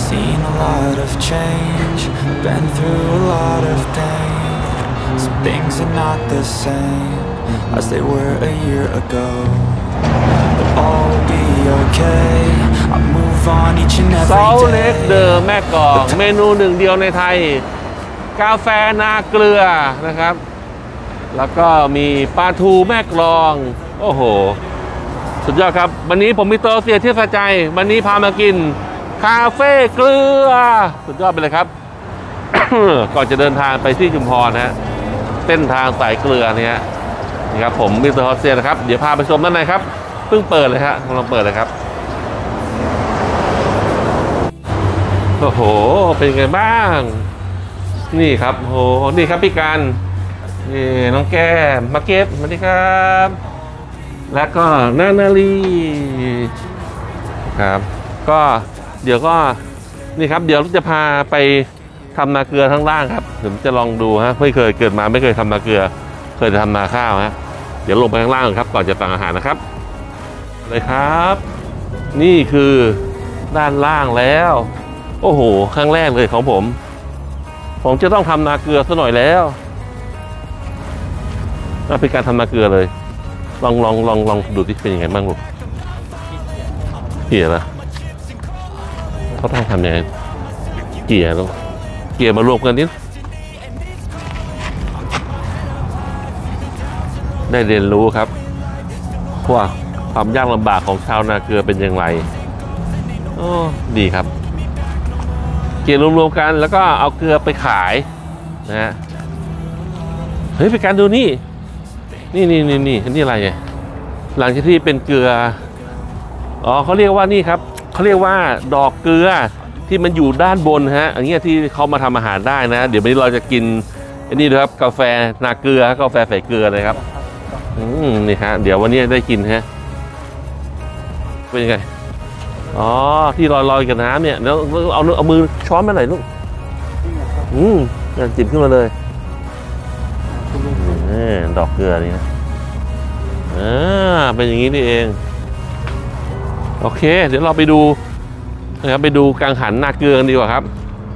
Seen a lot of change, been through a lot of pain. Some things are not the same as they were a year ago. But all will be okay. I move on each and every day. เซาเล็กเดอแม่กลองเมนูหนึ่งเดียวในไทยกาแฟนาเกลือนะครับแล้วก็มีปลาทูแม่กลองโอ้โหสุดยอดครับวันนี้ผมมีตัวเสียที่สะใจวันนี้พามากินคาเฟ่เกลือสุดยอดไปเลยครับ ก่อนจะเดินทางไปที่ชุมพรนะฮะเส้นทางสายเกลือเนี่ยนี่ครับผมมิสเตอร์ฮอสเซียนะครับเดี๋ยวพาไปชมด้านในครับเพิ่งเปิดเลยฮะลองเปิดเลยครับโอ้โหเป็นไงบ้างนี่ครับโอ้โหนี่ครับพี่การนี่น้องแก้มมาเก็ตสวัสดีครับแล้วก็นาลีครับก็เดี๋ยวก็นี่ครับเดี๋ยวจะพาไปทำนาเกลือทั้งล่างครับผมจะลองดูฮะไม่เคยเกิดมาไม่เคยทำนาเกลือเคยจะทำนาข้าวฮะเดี๋ยวลงไปข้างล่างครับก่อนจะสั่งอาหารนะครับเลยครับนี่คือด้านล่างแล้วโอ้โหครั้งแรกเลยของผมจะต้องทำนาเกลือซะหน่อยแล้วเป็นการทำนาเกลือเลยลองดูที่เป็นยังไงบ้างลูกเกี่ยละเขาต้องทำยังไงเกี่ยลูกเกี่ยมารวมกันนิดได้เรียนรู้ครับว่าความยากลำบากของชาวนาเกลือเป็นอย่างไรโอ้ดีครับเกี่ยรวมๆกันแล้วก็เอาเกลือไปขายนะฮะเฮ้ยไปการดูนี่อะไรเนี่ยหลังจากที่เป็นเกลืออ๋อเขาเรียกว่านี่ครับเขาเรียกว่าดอกเกลือที่มันอยู่ด้านบนฮะอันนี้ที่เขามาทำอาหารได้นะเดี๋ยววันนี้เราจะกินอันนี้นะครับกาแฟนาเกลือกาแฟใส่เกลือเลยครับนี่ฮะเดี๋ยววันนี้ได้กินฮะเป็นยังไงอ๋อที่ลอยกับน้ำเนี่ยแล้วเอามือช้อนมาหน่อยลูกจิบขึ้นมาเลยดอกเกลือนี่นะเป็นอย่างนี้นี่เองโอเคเดี๋ยวเราไปดูนะครับไปดูกังหันนาเกลือดีกว่าครับ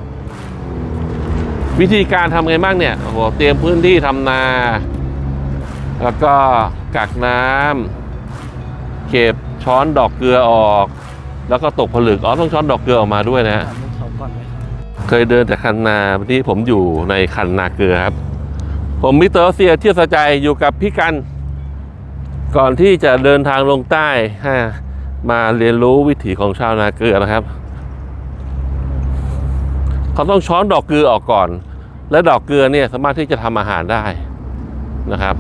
วิธีการทำไงบ้างเนี่ยโอ้โหเตรียมพื้นที่ทำนาแล้วก็กักน้ำเก็บช้อนดอกเกลือออกแล้วก็ตกผลึกต้องช้อนดอกเกลือออกมาด้วยนะฮะเคยเดินจากคันนาที่ผมอยู่ในคันนาเกลือครับผมมิสเตอร์เซียเที่ยวสะใจอยู่กับพี่กันก่อนที่จะเดินทางลงใต้มาเรียนรู้วิถีของชาวนาเกลือนะครับเขาต้องช้อนดอกเกลือออกก่อนและดอกเกลือเนี่ยสามารถที่จะทำอาหารได้นะครับ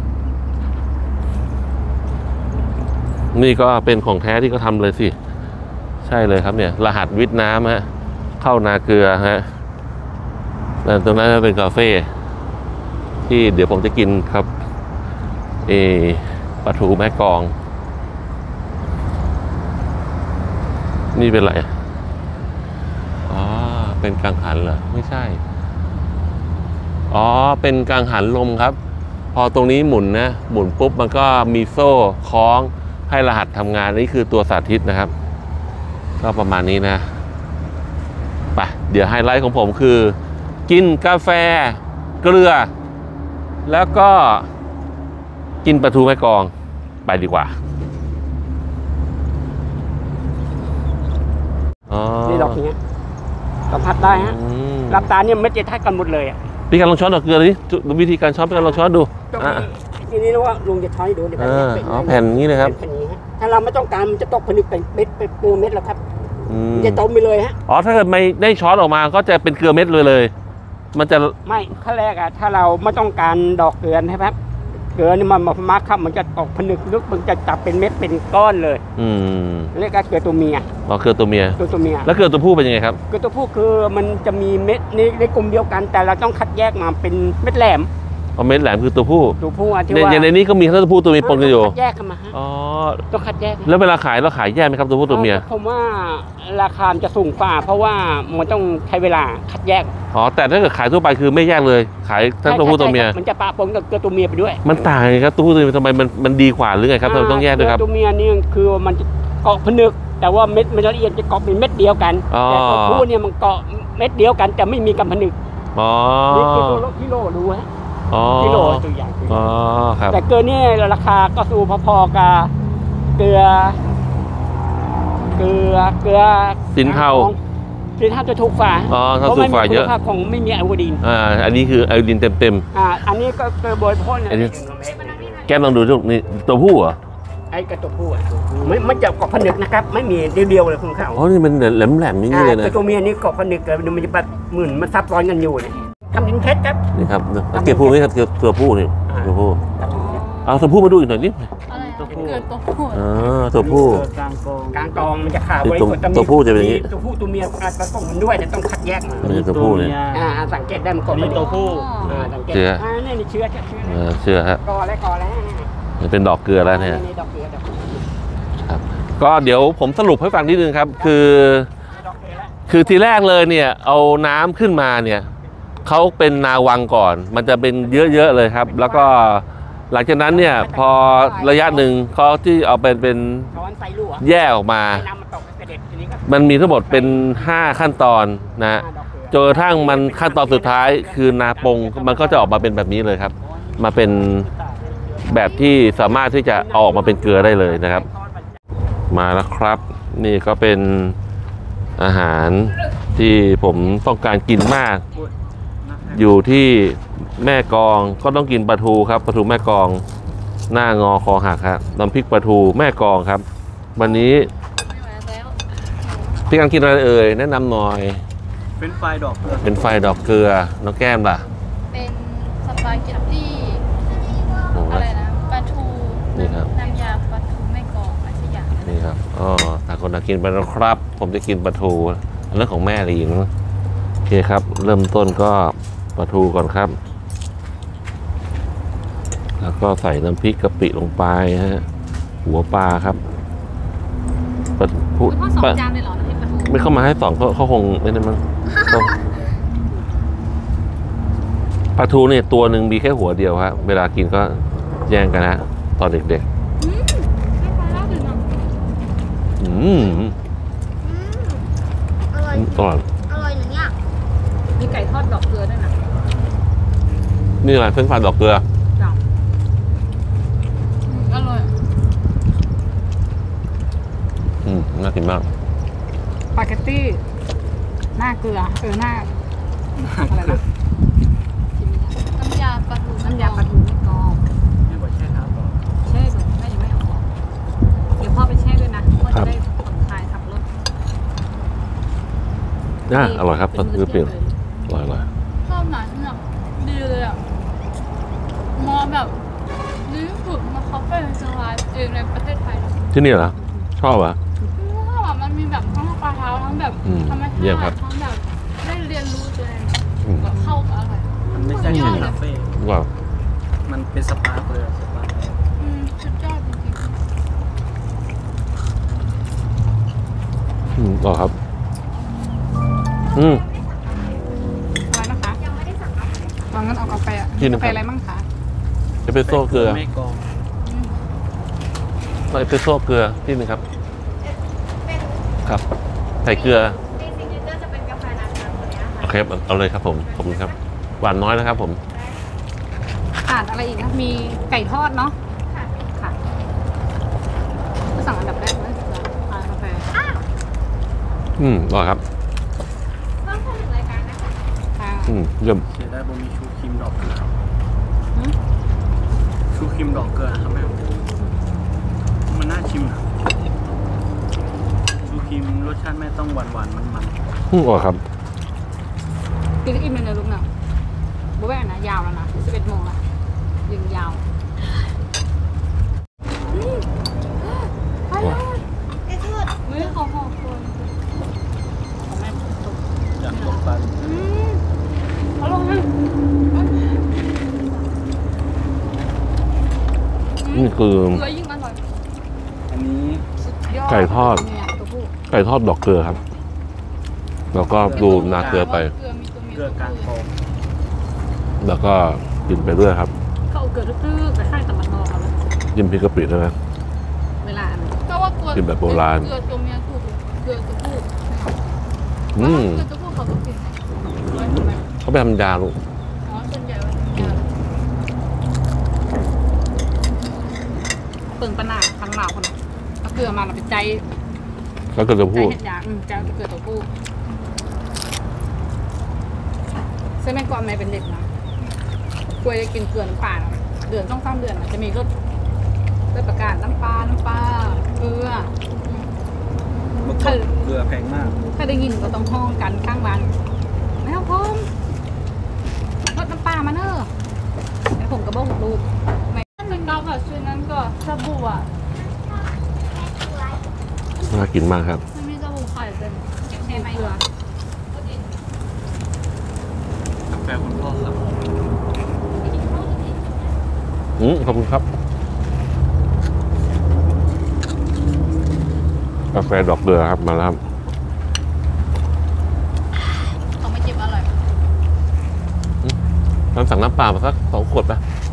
นี่ก็เป็นของแท้ที่เขาทำเลยสิใช่เลยครับเนี่ยรหัสวิทน้ำฮะเข้านาเกลือฮะแล้วตรงนั้นเป็นคาเฟ่ที่เดี๋ยวผมจะกินครับปลาทูแม่กลองนี่เป็นอะไรอ๋อเป็นกังหันเหรอไม่ใช่อ๋อเป็นกังหันลมครับพอตรงนี้หมุนนะหมุนปุ๊บมันก็มีโซ่คล้องให้รหัสทำงานนี่คือตัวสาธิตนะครับก็ประมาณนี้นะไปเดี๋ยวไฮไลท์ของผมคือกินกาแฟเกลือแล้วก็กินปลาทูแม่กลองไปดีกว่านี่ดอกอย่างเงี้ยสัมผัสได้ฮะรับตาเนี่ยไม่จะทัดกันหมดเลยอ่ะพี่การลองช้อนดอกเกลือดิวิธีการช้อนพี่การลองช้อนดูทีนี้นะว่าลุงจะช้อนให้ดูแผ่นนี้เลยครับถ้าเราไม่ต้องการมันจะตกผลึกเป็นเม็ดเป็นเกลือเม็ดแล้วครับจะต้มไปเลยฮะถ้าเกิดไม่ได้ช้อนออกมาก็จะเป็นเกลือเม็ดเลยมันจะไม่ขั้นแรกอะถ้าเราไม่ต้องการดอกเกลือใช่ไหมครับเกลือนี่มันมาครับมันจะออกผนึกลึกมันจะจับเป็นเม็ดเป็นก้อนเลยเรียกว่าเกลือตัวเมียเกลือตัวเมียแล้วเกลือตัวผู้เป็นยังไงครับเกลือตัวผู้คือมันจะมีเม็ดในกลุ่มเดียวกันแต่เราต้องคัดแยกมาเป็นเม็ดแหลมเม็ดแหลมคือตัวผู้ที่ว่าในนี้ก็มีทั้งตัวผู้ตัวเมียปนกันอยู่แยกกันมาฮะต้องคัดแยกแล้วเวลาขายเราขายแยกไหมครับตัวผู้ตัวเมียผมว่าราคาจะสูงกว่าเพราะว่ามันต้องใช้เวลาคัดแยกแต่ถ้าเกิดขายทั่วไปคือไม่แยกเลยขายทั้งตัวผู้ตัวเมียมันจะปะปนกับตัวเมียไปด้วยมันต่างกันครับตัวผู้ตัวเมียทำไมมันดีกว่าหรือไงครับเราต้องแยกด้วยครับตัวเมียนี่คือมันเกาะผนึกแต่ว่าเม็ดมันละเอียดจะเกาะเป็นเม็ดเดียวกันแต่ตัวผู้เนี่ยมันเกาะเม็ดเดียวกันแต่ไม่มีกำผนึกนี่กิโลดูฮะกิโลตัวอย่างครับแต่เกลือนี่ราคาก็สูพอๆกับเกลือสินเทาจะถูกฝ่าเพราะมันมีคุณภาพของไม่มีไอโอดีนอันนี้คือไอโอดีนเต็มอันนี้ก็เกลือโบยพ่นเนี่ยแก้มลองดูนี่ตัวผู้เหรอไอ้กระตัวผู้ไม่จับเกาะผนึกนะครับไม่มีเดียวเลยคุณเข้านี่มันแหลมๆนี่เลยนะตัวเมียนี่เกาะผนึกมันจะแบบหมื่นมันซับซ้อนกันอยู่เนี่ยทำดินเพชรครับนี่ครับเก็บผู้ไหมครับตัวผู้นี่ตัวผู้เอาตัวผู้มาดูอีกหน่อยนิดตัวผู้ตัวผู้กลางกองมันจะขาดไว้ตัวผู้จะเป็นอย่างนี้ตัวผู้ตัวเมียอาจจะต้องมันด้วยแต่ต้องคัดแยกมันตัวผู้เนี่ยสังเกตได้มันก่อนเป็นตัวผู้สังเกตนี่เชื้อฮะก่อแล้วมันเป็นดอกเกลือแล้วเนี่ยครับก็เดี๋ยวผมสรุปให้ฟังนิดนึงครับคือทีแรกเลยเนี่ยเอาน้ำขึ้นมาเนี่ยเขาเป็นนาวังก่อนมันจะเป็นเยอะๆเลยครับแล้วก็หลังจากนั้นเนี่ยพอระยะหนึ่งเขาที่เอาเป็นแยกออกมามันมีทั้งหมดเป็น5ขั้นตอนนะจนกระทั่งมันขั้นตอนสุดท้ายคือนาปงมันก็จะออกมาเป็นแบบนี้เลยครับมาเป็นแบบที่สามารถที่จะออกมาเป็นเกลือได้เลยนะครับมาแล้วครับนี่ก็เป็นอาหารที่ผมต้องการกินมากอยู่ที่แม่กองก็ต้องกินปลาทูครับปลาทูแม่กองหน้างอคอหักครับน้ำพริกปลาทูแม่กองครับวันนี้พี่การกินอะไรเอ่ยแนะนำหน่อยเป็นไฟดอกเกลือน้องแก้มล่ะเป็นสปาเกตตี้อะไรนะปลาทูนี่ครับน้ำยาปลาทูแม่กองอะไรสักอย่างนี่ครับต่างคนต่างกินไปแล้วครับผมจะกินปลาทูเรื่องของแม่ลีนโอเคครับเริ่มต้นก็ปลาทูก่อนครับแล้วก็ใส่น้ำพริกกะปิลงไปฮะหัวปลาครับปลาทู2 จานเลยเหรอน้ำพริกปลาทูไม่เข้ามาให้2เขาคงไม่ได้มั้งปลาทูเนี่ยตัวหนึ่งมีแค่หัวเดียวครับเวลากินก็แย่งกันนะตอนเด็กๆอร่อยหนึ่งอย่างมีไก่ทอดดอกเกลือด้วยนะนี่อะไรเส้นฝาดอกเกลืออร่อยน่ากินมากสปาเกตตี้หน้าเกลือหน้าอะไรนะน้ำยาปลาทูไม่กรอบแม่บอกแช่เท้าก่อนแช่ก่อนแม่ยังไม่เอาออกเดี๋ยวพ่อไปแช่ด้วยนะพ่อจะได้ผ่อนคลายขับรถอร่อยครับเปลี่ยนอร่อยชอบหนาเนี่ยดีเลยอ่ะมอแบบนี่ฝึกมาเขาเป็นสไลด์เองในประเทศไทยที่นี่เหรอชอบอ่ะมันมีแบบทั้งปลาเท้าทั้งแบบธรรมชาติทั้งแบบได้เรียนรู้ตัวเองแบบเข้ากับอะไรมันไม่ใช่คาเฟ่ว้าวมันเป็นสปาเลยสุดยอดจริงๆต่อครับอะไรนะคะยังไม่ได้สั่งตอนนั้นเอากาแฟกาแฟอะไรมั่งคะเอสเปรสโซ่เกลือเอสเปรสโซ่เกลือที่นึงครับครับใส่เกลือจะเป็นกาแฟน้ำตัวนี้ค่ะโอเคเอาเลยครับผมขอบคุณครับหวานน้อยนะครับผมขาดอะไรอีกนะมีไก่ทอดเนาะค่ะก็สั่งอันดับแรกเลยกาแฟอร่อยครับเยี่ยมเสียได้บ่มีชูครีมดอกเกลือชูครีมดอกเกลือครับแม่มันน่าชิมนะชูครีมรสชาติแม่ต้องหวานมันอร่อยครับกินอิ่มเลยนะลูกเนาะบ๊แว่นะยาวแล้วนะ11 โมงละยังยาวไปเลยไม่ขอคนของแม่อยากลงไปอร่อยนี่คือยิ่งอร่อยอันนี้ไก่ทอดดอกเกลือครับแล้วก็ดูนาเกลือไปเกลือกลางโฟมแล้วก็กินไปเรื่อยครับเขาเกลือตื้อๆแต่ข้างแต่มันนอกครับยิ้มพริกกะปิด้วยนะเวลาก็ว่าเกลือกินแบบโบราณเกลือตัวเมียถูกอืมเกลือตัวผู้เขาก็กินนะเขาไปทำยาลูกอ๋อส่วนใหญ่ว่าน้ำยาเปิ่งปะหนาทางลาวคนน่ะเอาเกลือมาเราไปใจแล้วก็จะใจพูดเห็ดยาใจเอาเกลือตัวผู้ใช่ไหมก่อนแม่เป็นเด็กนะกล้วยจะกินเกลือน้ำปลาเนาะเดือนต้อง3 เดือนมันจะมีรสประกาศน้ำปลาเกลือเมื่อก่อนเกลือแพงมากถ้าได้ยินก็ต้องห้องกันข้างบ้านแม่พมรสน้ำปลามาเนอะแม่ผมก็บอกลูกไม่เป็นเกาแบบชุดนั้นก็สบู่อ่ะน่ากินมากครับมันมีสบู่ไข่เป็นเกลือกาแฟคุณพ่อครับขอบคุณครับกาแฟดอกเกลือครับมาแล้วครับเขาไม่เจ็บอร่อยเราสั่งน้ำเปล่ามาสัก2 ขวดไป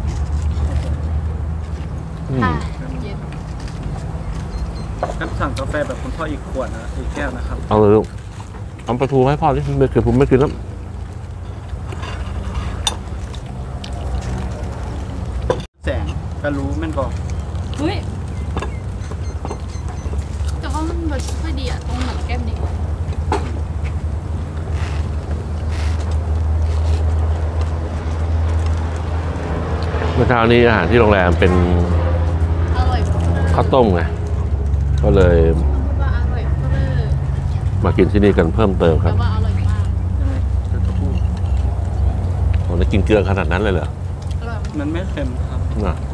อืมค่ะเย็นงั้นสั่งกาแฟแบบคุณพ่ออีกขวดนะอีกแก้วนะครับเอาเลยลูกเอาปลาทูให้พ่อที่ไม่เคยผมไม่กินแล้วแสงก็รู้แม่นบอกเฮ้ยแต่ว่ามันแบบค่อยดีอ่ะตรงหนังแก้มดีกว่าเมื่อเช้านี้อาหารที่โรงแรมเป็นอร่อยพูดข้าวต้มไงก็เลยว่าอร่อยพูดมากินที่นี่กันเพิ่มเติมคแต่รับว่าอร่อยมากเกลือตัวผู้ผมจะกินเกลือขนาดนั้นเลยเหรออร่อยมากมันไม่เค็มครับน่ะ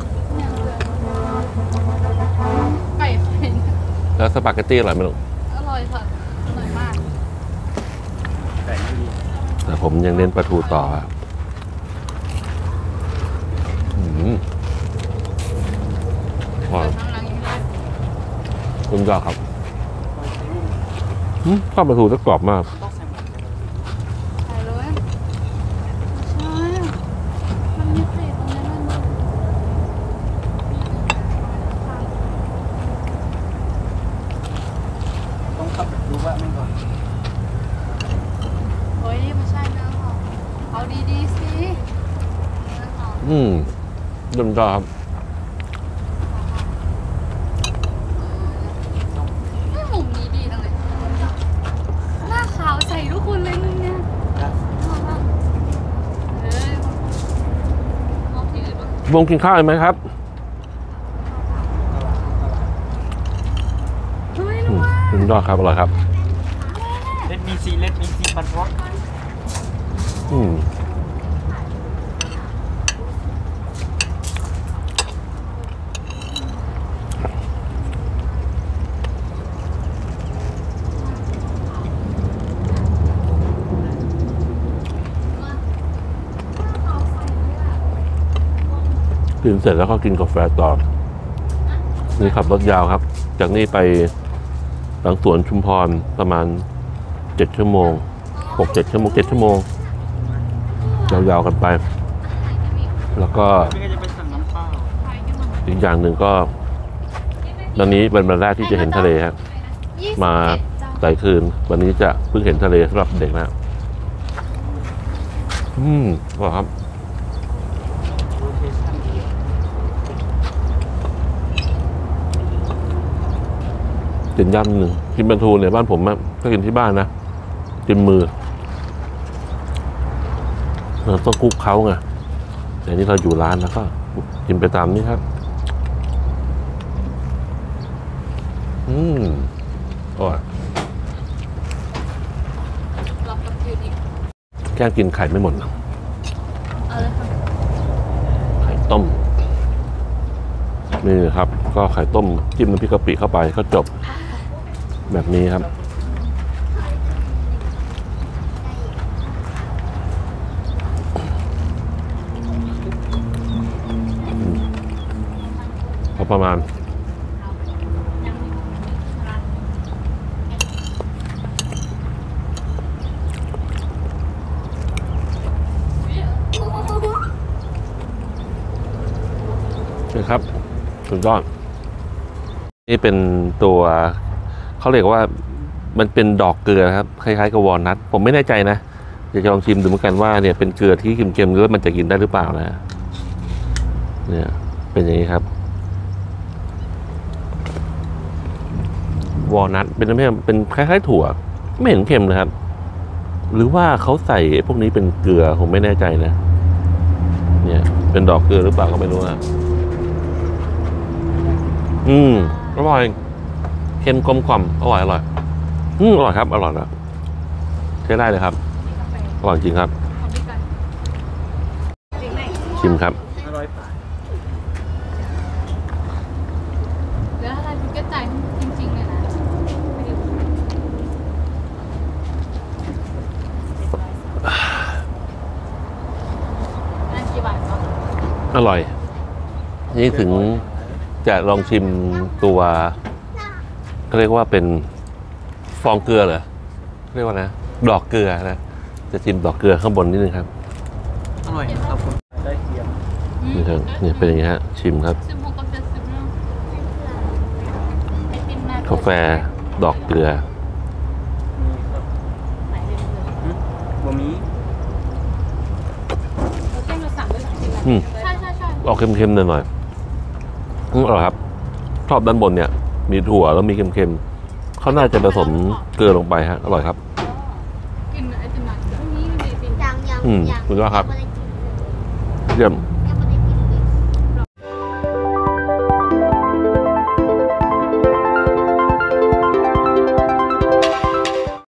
ไก่เห็นแล้วสปาเกตตี้อร่อยไหมลูกอร่อยค่ะอร่อยมากไก่ไม่ดีแต่ผมยังเน้นปลาทูต่อครับหอมข้างหลังยังไม่ได้คุณยอดครับข้าวปลาทูจะกรอบมากต้องใส่หมดใส่เลยใช่มันมีไข่ตรงนั้นมันต้องขับรู้ว่าแม่นก่อนเฮ้ยไม่ใช่เนื้อหอมเอาดีๆสิเนื้อหอมยอดครับไม่หมุมนี้ดีจังเลยหน้าขาวใส่ทุกคนเลยมึงเนี่ยเฮ้ยมองที่อื่นบ้างวงกินข้าวเลยไหมครับเฮ้ยรู้ว่าคุณยอดครับอร่อยครับเล็ดมีซีบัตร็อกกินเสร็จแล้วก็กินกาแฟต่อ นี่ขับรถยาวครับ จากนี่ไปหลังสวนชุมพรประมาณ7 ชั่วโมง 6-7 ชั่วโมง 7 ชั่วโมงยาวๆกันไป แล้วก็พี่ก็จะไปสั่งน้ำเปล่าอีกอย่างหนึ่งก็ตอนนี้เป็นวันแรกที่จะเห็นทะเลครับมาหลายคืน วันนี้จะเพิ่งเห็นทะเลสำหรับเด็กนะว่าครับโลเคชั่นดีกินย่ำหนึ่งกินปลาทูเนี่ยบ้านผมอะก็กินที่บ้านนะกินมือเราต้องคลุกเขาไงแต่นี่เราอยู่ร้านแล้วก็กินไปตามนี้ครับอร่อยรับกับยืดอีกแค่กินไข่ไม่หมดนะเอาเลยค่ะไข่ต้มนี่ครับ ก็ไข่ต้มจิ้มน้ำพริกกะปิเข้าไปก็จบแบบนี้ครับพอประมาณนี่ครับสุดยอดนี่เป็นตัวเขาเรียกว่ามันเป็นดอกเกลือครับคล้ายๆกับวอลนัทผมไม่แน่ใจนะอยากจะลองชิมดูเหมือนกันว่าเนี่ยเป็นเกลือที่เค็มๆแล้วมันจะกินได้หรือเปล่านะเนี่ยเป็นอย่างนี้ครับวอลนัทเป็นคล้ายๆถั่วไม่เห็นเค็มนะครับหรือว่าเขาใส่พวกนี้เป็นเกลือผมไม่แน่ใจนะเนี่ยเป็นดอกเกลือหรือเปล่าก็ไม่รู้นะอร่อยเค็มกลมกล่อมอร่อยอร่อยครับอร่อยนะใช้ได้เลยครับอร่อยจริงครับชิมครับ 500 บาทแล้วอะไรคุณก็จ่ายจริงๆเลยนะไม่ได้นั่นกี่บาทก็อร่อยนี่ถึงจะลองชิมตัวก็เรียกว่าเป็นฟองเกลือเหรอเรียกว่านะดอกเกลือนะจะชิมดอกเกลือข้างบนนิดนึงครับอร่อยครับผมได้เคียมนี่ครับเนี่ยเป็นอย่างนี้ฮะชิมครับซิมหกกับ70เนาะไอติมแม่กาแฟดอกเกลือมีครับไหนเรียนเลยบะหมี่เราแก้มเราสั่งด้วยจริงๆนะอืมใช่ใช่ใช่ออกเค็มๆหน่อยๆอร่อยครับชอบด้านบนเนี่ยมีถั่วแล้วมีเค็มๆเขาน่าจะผสมเกลือลงไปฮะอร่อยครับกินไอติมหน่อยพรุ่งนี้มีไอติมสุดยอดครับเยี่ยม